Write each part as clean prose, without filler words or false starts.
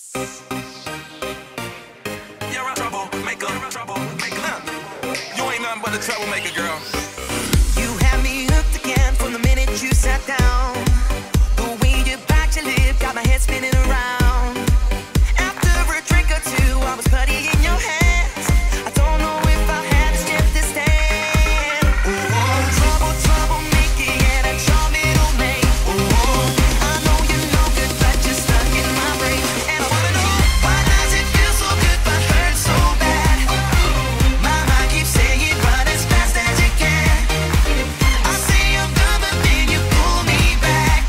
You're a troublemaker, troublemaker. You ain't nothing but a troublemaker, girl. You had me hooked again from the minute you sat down. The way you bite your lip got my head spinning around. After a drink or two, I was putty in your hands. I don't know if I had the strength to stand. Troublemaker, yeah, that's your middle name. I know you're no good, but you're stuck in my brain. And I wanna know, why does it feel so good but hurt so bad? My mind keeps saying run as fast as you can. I say I'm done, but then you pull me back.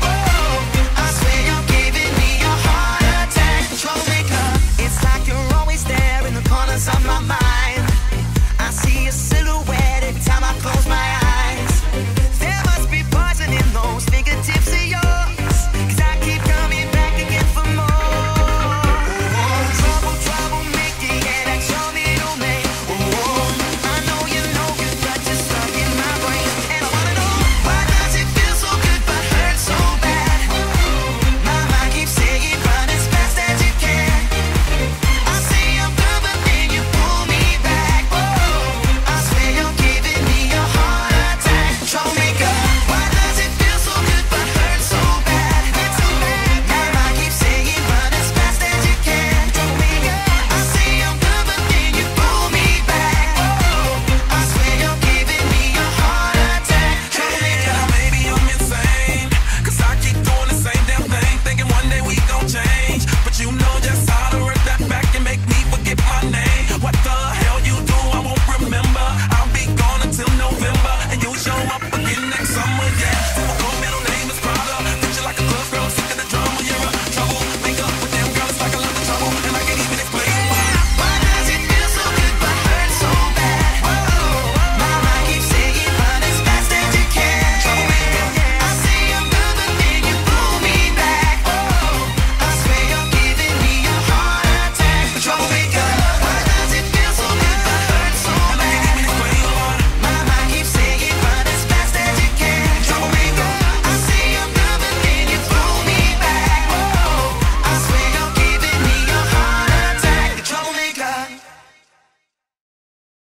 I swear you're giving me a heart attack. Troublemaker, it's like you're always there in the corners of my mind. I see a silhouette every time I close my eyes. There must be poison in those fingertips of yours, 'cause I keep coming back again for more. Troublemaker, yeah, that's your middle name. I know you're no good, but you're stuck in my brain. And I wanna know, why does it feel so good but hurt so bad? My mind keeps saying run as fast as you can. I say I'm done, but then you pull me back. I swear you're giving me a heart attack. Troublemaker, why does it feel so good but hurt so bad? My mind keeps saying run as fast as you can. Troublemaker, I say I'm done, but then you pull me back. I swear you're giving me a heart attack. Troublemaker. Yeah, maybe I'm insane, 'cause I keep doing the same damn thing, thinking one day we gon' change. But you know just how to work that back and make me forget my name. What the hell you do, I won't remember. I'll be gone until November, and you'll show up again next summer, yeah. Typical middle name is Prada. Treat you like a club girl, sick of the drama. You're a troublemaker, but damn girl, it's like I love the trouble, and I can't even explain why. Why does it feel so good but hurt so bad? My mind keeps saying run as fast as you can. I say I'm done, but then you pull me back. I swear you're giving me a heart attack. Troublemaker.